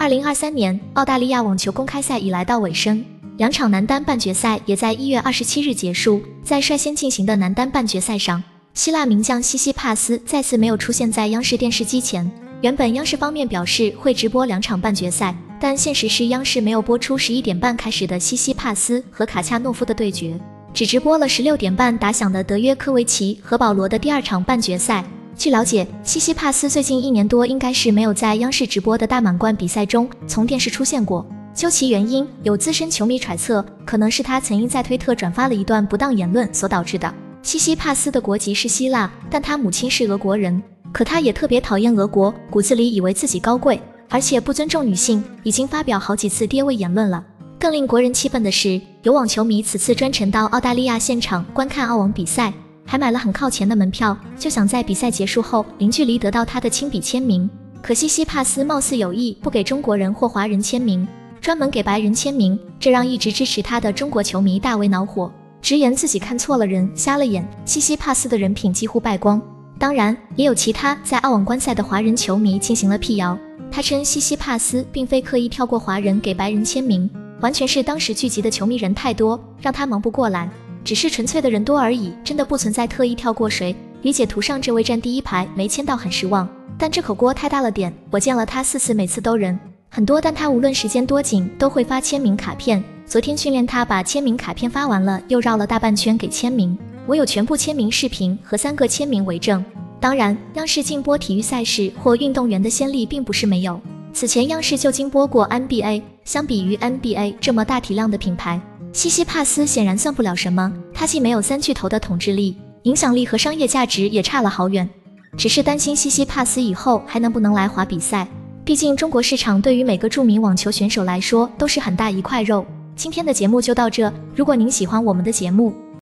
2023年澳大利亚网球公开赛已来到尾声，两场男单半决赛也在1月27日结束。在率先进行的男单半决赛上，希腊名将西西帕斯再次没有出现在央视电视机前。原本央视方面表示会直播两场半决赛，但现实是央视没有播出11点半开始的西西帕斯和卡恰诺夫的对决，只直播了16点半打响的德约科维奇和保罗的第二场半决赛。据了解，西西帕斯最近1年多应该是没有在央视直播的大满贯比赛中从电视出现过。究其原因，有资深球迷揣测，可能是他曾因在推特转发了一段不当言论所导致的。西西帕斯的国籍是希腊，但他母亲是俄国人，可他也特别讨厌俄国，骨子里以为自己高贵，而且不尊重女性，已经发表好几次爹味言论了。更令国人气愤的是，有网球迷此次专程到澳大利亚现场观看澳网比赛，还买了很靠前的门票，就想在比赛结束后零距离得到他的亲笔签名。可西西帕斯貌似有意不给中国人或华人签名，专门给白人签名，这让一直支持他的中国球迷大为恼火，直言自己看错了人，瞎了眼，西西帕斯的人品几乎败光。当然，也有其他在澳网观赛的华人球迷进行了辟谣，他称西西帕斯并非刻意跳过华人给白人签名，完全是当时聚集的球迷人太多，让他忙不过来，只是纯粹的人多而已，真的不存在特意跳过谁。理解图上这位站第一排没签到很失望，但这口锅太大了点，我见了他4次，每次都人很多，但他无论时间多紧都会发签名卡片。昨天训练他把签名卡片发完了，又绕了大半圈给签名，我有全部签名视频和3个签名为证。当然，央视禁播体育赛事或运动员的先例并不是没有，此前央视就禁播过 NBA， 相比于 NBA 这么大体量的品牌，西西帕斯显然算不了什么，他既没有3巨头的统治力，影响力和商业价值也差了好远。只是担心西西帕斯以后还能不能来华比赛，毕竟中国市场对于每个著名网球选手来说都是很大一块肉。今天的节目就到这，如果您喜欢我们的节目，